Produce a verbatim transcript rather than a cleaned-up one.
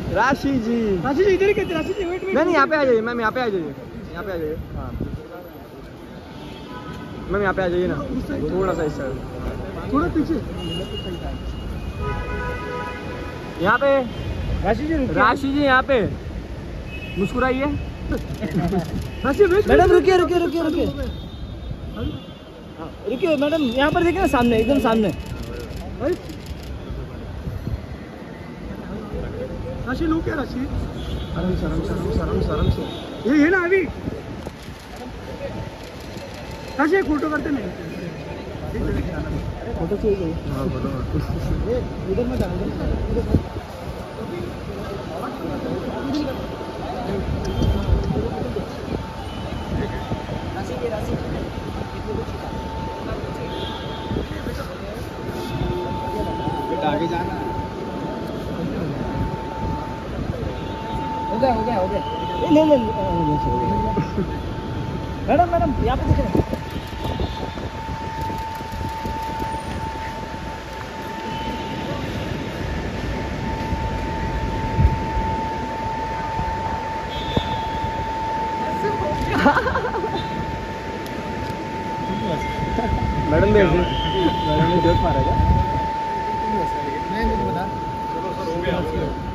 राशि जी, राशि जी इधर कहते, राशि जी वेट वेट। नहीं नहीं यहाँ पे आ जाइए मैम, यहाँ पे आ जाइए, यहाँ पे आ जाइए। हाँ मैम यहाँ पे आ जाइए ना, थोड़ा सा इस साइड, थोड़ा पीछे। यहाँ पे राशि जी, राशि जी यहाँ पे मुस्कुराइए। राशि वेट। मैडम रुकिए रुकिए रुकिए रुकिए रुकिए मैडम, यहाँ पर देखिए ना सामने, एकदम सामने। राशि लो क्या राशि? आराम से आराम से आराम से आराम से आराम से। ये है ना अभी। राशि एक फोटो करते नहीं? फोटो चाहिए? हाँ फोटो इधर में डाल। आगे जाना हो गया हो गया हो गया। ले ले मैडम मैडम यहाँ पे देखें। मैडम भी ऐसे मैडम ने जोक मारा क्या? नहीं बता। चलो सर हो गया।